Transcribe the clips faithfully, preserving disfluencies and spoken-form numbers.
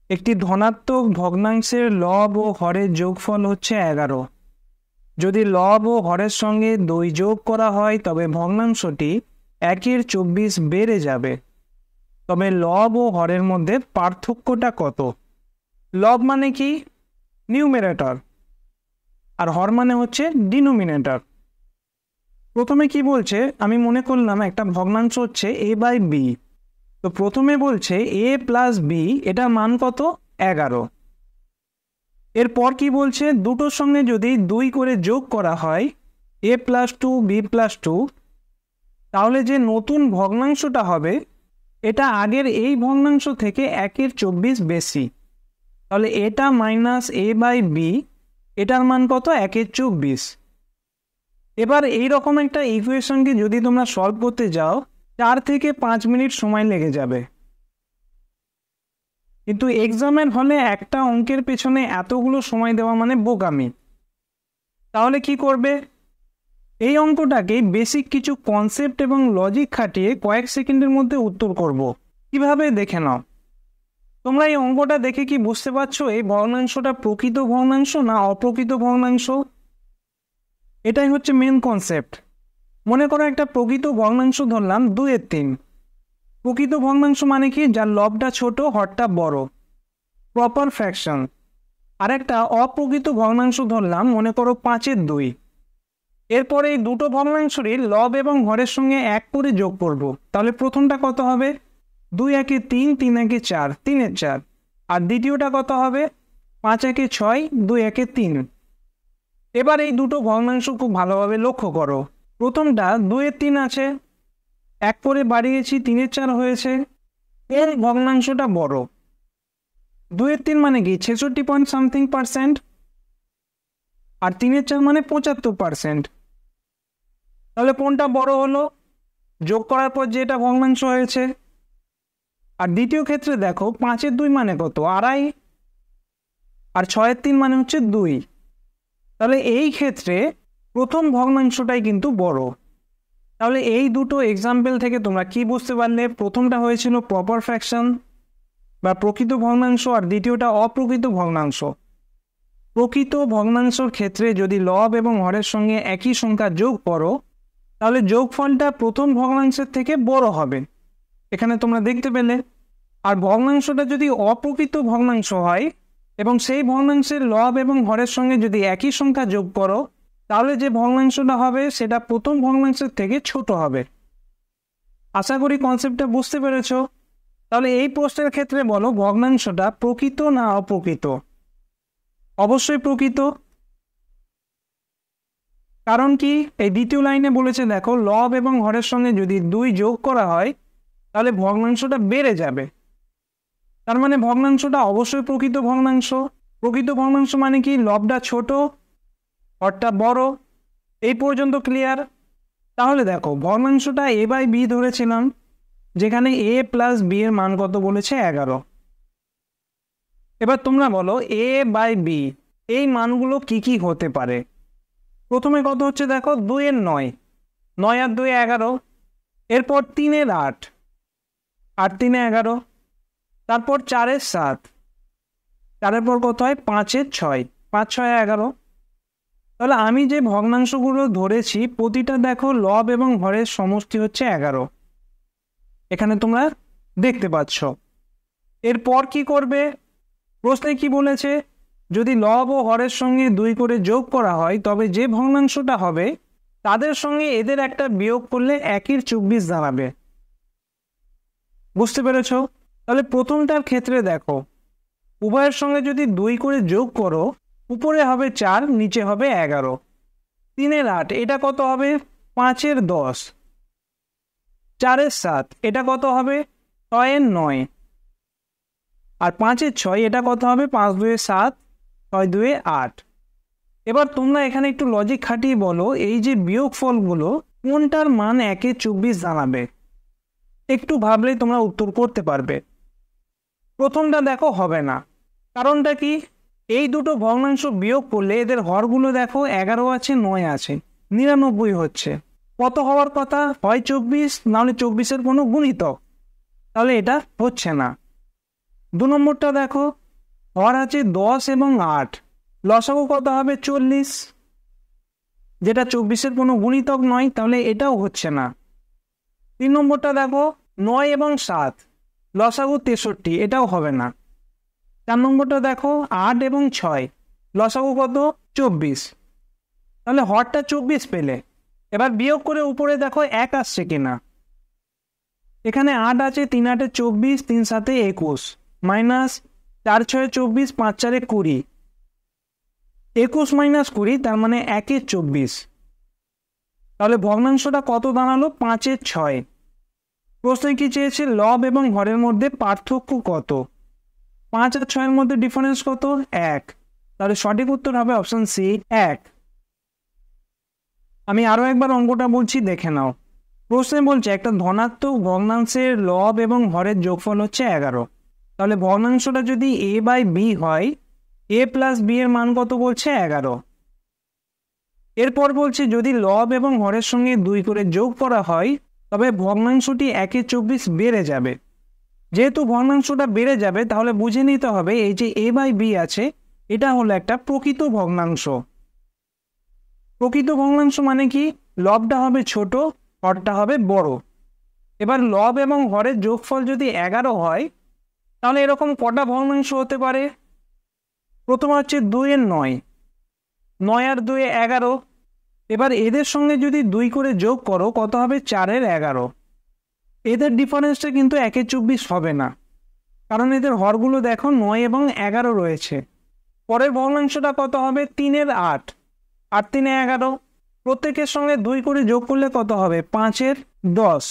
একটি ধনাত্মক ভগ্নাংশের লব ও হরের যোগফল হচ্ছে এগারো। যদি লব ও হরের সঙ্গে দুই যোগ করা হয় তবে ভগ্নাংশটি একের চব্বিশ বেড়ে যাবে। তবে লব ও হরের মধ্যে পার্থক্যটা কত? লব মানে কি? নিউমেরেটর, আর হর মানে হচ্ছে ডিনোমিনেটর। প্রথমে কি বলছে, আমি মনে করলাম একটা ভগ্নাংশ হচ্ছে এ বাই বি। তো প্রথমে বলছে এ প্লাস বি, এটার মান কত? এগারো। এরপর কি বলছে, দুটোর সঙ্গে যদি দুই করে যোগ করা হয় A plus two B plus two, তাহলে যে নতুন ভগ্নাংশটা হবে এটা আগের এই ভগ্নাংশ থেকে একের চব্বিশ বেশি। তাহলে এটা মাইনাস এ বাই বি, এটার মান কত? একের চব্বিশ। এবার এই রকম একটা ইকুয়েশনকে যদি তোমরা সলভ করতে যাও চার থেকে পাঁচ মিনিট সময় লেগে যাবে। কিন্তু এক্সামের হলে একটা অঙ্কের পেছনে এতগুলো সময় দেওয়া মানে বোকামি। তাহলে কি করবে, এই অঙ্কটাকে বেসিক কিছু কনসেপ্ট এবং লজিক খাটিয়ে কয়েক সেকেন্ডের মধ্যে উত্তর করব। কিভাবে দেখে নাও। তোমরা এই অঙ্কটা দেখে কি বুঝতে পারছো এই ভগ্নাংশটা প্রকৃত ভগ্নাংশ না অপ্রকৃত ভগ্নাংশ? এটাই হচ্ছে মেন কনসেপ্ট। মনে করো একটা প্রকৃত ভগ্নাংশ ধরলাম দুইয়ের তিন। প্রকৃত ভগ্নাংশ মানে কি? যার লবটা ছোট হরটা বড়, প্রপার ফ্র্যাকশন। আর একটা অপ্রকৃত ভগ্নাংশ ধরলাম মনে করো পাঁচের দুই। এরপরে এই দুটো ভগ্নাংশরই লব এবং হরের সঙ্গে এক করে যোগ করব। তাহলে প্রথমটা কত হবে? দুই একে তিন, তিন একে চার, তিনের চার। আর দ্বিতীয়টা কত হবে? পাঁচ একে ছয়, দুই একে তিন। এবার এই দুটো ভগ্নাংশ খুব ভালোভাবে লক্ষ্য করো। প্রথমটা দুইয়ের তিন আছে, এক করে বাড়িয়েছি, তিনের চার হয়েছে। এর ভগ্নাংশটা বড়। দুইয়ের তিন মানে কি? ছেষট্টি পয়েন্ট সামথিং পার্সেন্ট। আর তিনের চার মানে পঁচাত্তর পার্সেন্ট। তাহলে কোনটা বড় হলো? যোগ করার পর যেটা ভগ্নাংশ হয়েছে। আর দ্বিতীয় ক্ষেত্রে দেখো পাঁচের দুই মানে কত? আড়াই। আর ছয়ের তিন মানে হচ্ছে দুই। তাহলে এই ক্ষেত্রে প্রথম ভগ্নাংশটাই কিন্তু বড়। তাহলে এই দুটো এক্সাম্পল থেকে তোমরা কি বুঝতে পারলে? প্রথমটা হয়েছিল প্রপার ফ্র্যাকশন বা প্রকৃত ভগ্নাংশ, আর দ্বিতীয়টা অপ্রকৃত ভগ্নাংশ। প্রকৃত ভগ্নাংশের ক্ষেত্রে যদি লব এবং হরের সঙ্গে একই সংখ্যা যোগ করো তাহলে যোগফলটা প্রথম ভগ্নাংশের থেকে বড় হবে, এখানে তোমরা দেখতে পেলে। আর ভগ্নাংশটা যদি অপ্রকৃত ভগ্নাংশ হয় এবং সেই ভগ্নাংশের লব এবং হরের সঙ্গে যদি একই সংখ্যা যোগ করো তাহলে যে ভগ্নাংশটা হবে সেটা প্রথম ভগ্নাংশের থেকে ছোট হবে। আশা করি কনসেপ্টটা বুঝতে পেরেছ। তাহলে এই প্রশ্নের ক্ষেত্রে বলো ভগ্নাংশটা প্রকৃত না অপ্রকৃত? অবশ্যই প্রকৃত। কারণ কি? এই দ্বিতীয় লাইনে বলেছে দেখো লব এবং হরের সঙ্গে যদি দুই যোগ করা হয় তাহলে ভগ্নাংশটা বেড়ে যাবে। তার মানে ভগ্নাংশটা অবশ্যই প্রকৃত ভগ্নাংশ। প্রকৃত ভগ্নাংশ মানে কি? লবটা ছোট হরটা বড়। এই পর্যন্ত ক্লিয়ার? তাহলে দেখো ভগ্নাংশটা এ বাই বি ধরেছিলাম, যেখানে এ প্লাস বি এর মান কত বলেছে? এগারো। এবার তোমরা বলো এ বাই বি এই মানগুলো কি কি হতে পারে? প্রথমে কত হচ্ছে দেখো, দুইয়ের নয়, নয় আর দুই এগারো। এরপর তিনের আট, আট তিনে এগারো। তারপর চারের সাত, চারের পর কত হয়? পাঁচের ছয়, পাঁচ ছয় এগারো। তাহলে আমি যে ভগ্নাংশগুলো ধরেছি প্রতিটা দেখো লব এবং হরের সমষ্টি হচ্ছে এগারো, এখানে তোমরা দেখতে পাচ্ছ। এরপর কি করবে? প্রশ্নে কি বলেছে? যদি লব ও হরের সঙ্গে দুই করে যোগ করা হয় তবে যে ভগ্নাংশটা হবে তাদের সঙ্গে এদের একটা বিয়োগ করলে একের চব্বিশ দাঁড়াবে। বুঝতে পেরেছ? তাহলে প্রথমটার ক্ষেত্রে দেখো উভয়ের সঙ্গে যদি দুই করে যোগ করো উপরে হবে চার, নিচে হবে এগারো। তিনের আট, এটা কত হবে? পাঁচের দশ। চারের সাত, এটা কত হবে? ছয়ের নয়। আর পাঁচের ছয়, এটা কত হবে? পাঁচ দুয়ে সাত, ছয় দুয়ে আট। এবার তোমরা এখানে একটু লজিক খাটিয়ে বলো এই যে বিয়োগ ফলগুলো কোনটার মান একে চব্বিশ দাঁড়াবে? একটু ভাবলেই তোমরা উত্তর করতে পারবে। প্রথমটা দেখো হবে না। কারণটা কি? এই দুটো ভগ্নাংশ বিয়োগ করলে এদের হরগুলো দেখো এগারো আছে, নয় আছে, নিরানব্বই হচ্ছে। কত হওয়ার কথা? হয় চব্বিশ, নাহলে চব্বিশের কোনো গুণিতক। তাহলে এটা হচ্ছে না। দু নম্বরটা দেখো হর আছে দশ এবং আট, লসাগু কত হবে চল্লিশ, যেটা চব্বিশের কোনো গুণিতক নয়, তাহলে এটাও হচ্ছে না। তিন নম্বরটা দেখো, নয় এবং সাত, লসাগু তেষট্টি, এটাও হবে না। চার নম্বরটা দেখো, আট এবং ছয়, লসাগু কত চব্বিশ, তাহলে হরটা চব্বিশ পেলে। এবার বিয়োগ করে উপরে দেখো এক আসছে কিনা। এখানে আট আছে, তিন আটে চব্বিশ, তিন সাতে একুশ, মাইনাস চার ছয়ে চব্বিশ, পাঁচ চারে কুড়ি, একুশ মাইনাস কুড়ি, তার মানে একের চব্বিশ। তাহলে ভগ্নাংশটা কত দাঁড়ালো, পাঁচের ছয়। প্রশ্নে কি চেয়েছে, লব এবং হরের মধ্যে পার্থক্য কত। পাঁচ আর ছয়ের মধ্যে ডিফারেন্স কত, এক, তাহলে সঠিক উত্তর হবে অপশন সি, এক। আমি আরো একবার অঙ্কটা বলছি, দেখে নাও। প্রশ্নে বলছে একটা ধনাত্মক ভগ্নাংশের লব এবং হরের যোগফল হচ্ছে এগারো। তাহলে ভগ্নাংশটা যদি এ বাই বি হয়, এ প্লাস বি এর মান কত বলছে, এগারো। এরপর বলছে যদি লব এবং হরের সঙ্গে দুই করে যোগ করা হয় তবে ভগ্নাংশটি একে চব্বিশ বেড়ে যাবে। যেহেতু ভগ্নাংশটা বেড়ে যাবে তাহলে বুঝে নিতে হবে এই যে এ বাই বি আছে এটা হলো একটা প্রকৃত ভগ্নাংশ। প্রকৃত ভগ্নাংশ মানে কি, লবটা হবে ছোট, হরটা হবে বড়। এবার লব এবং হরের যোগফল যদি এগারো হয় তাহলে এরকম কটা ভগ্নাংশ হতে পারে। প্রথম হচ্ছে দুইয়ের নয়, নয় আর দুয়ে এগারো। এবার এদের সঙ্গে যদি দুই করে যোগ করো কত হবে, চারের এগারো। এদের ডিফারেন্সটা কিন্তু একে চব্বিশ হবে না, কারণ এদের হরগুলো দেখো নয় এবং এগারো রয়েছে। পরের ভগ্নাংশটা কত হবে, তিনের আট, আট তিনে এগারো। প্রত্যেকের সঙ্গে দুই করে যোগ করলে কত হবে, পাঁচের দশ।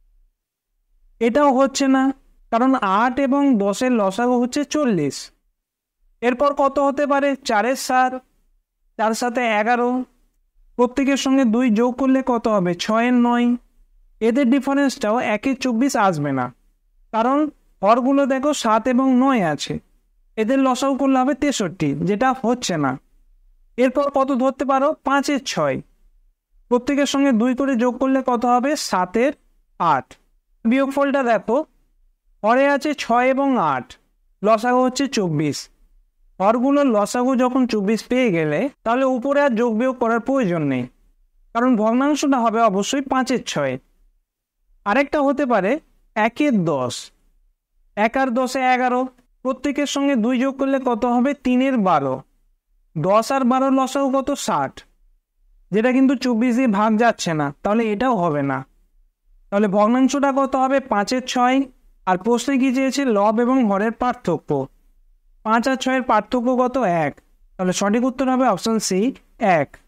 এটাও হচ্ছে না, কারণ আট এবং দশের লসাগু হচ্ছে চল্লিশ। এরপর কত হতে পারে, চারের সাত, চার সাথে এগারো। প্রত্যেকের সঙ্গে দুই যোগ করলে কত হবে, ছয়ের নয়। এদের ডিফারেন্সটাও একে চব্বিশ আসবে না, কারণ হরগুলো দেখো সাত এবং নয় আছে। এদের লসাগু করলে হবে তেষট্টি, যেটা হচ্ছে না। এরপর কত ধরতে পারো, পাঁচের ছয়। প্রত্যেকের সঙ্গে দুই করে যোগ করলে কত হবে, সাতের আট। বিয়োগফলটা দেখো, হরে আছে ছয় এবং আট, লসাগু হচ্ছে চব্বিশ। হরগুলোর লসাগু যখন চব্বিশ পেয়ে গেলে তাহলে উপরে আর যোগ বিয়োগ করার প্রয়োজন নেই, কারণ ভগ্নাংশটা হবে অবশ্যই পাঁচের ছয়। আরেকটা হতে পারে একের দশ, এক আর দশে এগারো। প্রত্যেকের সঙ্গে দুই যোগ করলে কত হবে, তিনের বারো। দশ আর বারো লসাগু কত, ষাট, যেটা কিন্তু চব্বিশ দিয়ে ভাগ যাচ্ছে না, তাহলে এটাও হবে না। তাহলে ভগ্নাংশটা কত হবে, পাঁচের ছয়। আর প্রশ্নে কি চেয়েছে, লব এবং হরের পার্থক্য। পাঁচ আর ছয়ের পার্থক্য কত, এক, তাহলে সঠিক উত্তর হবে অপশন সি, এক।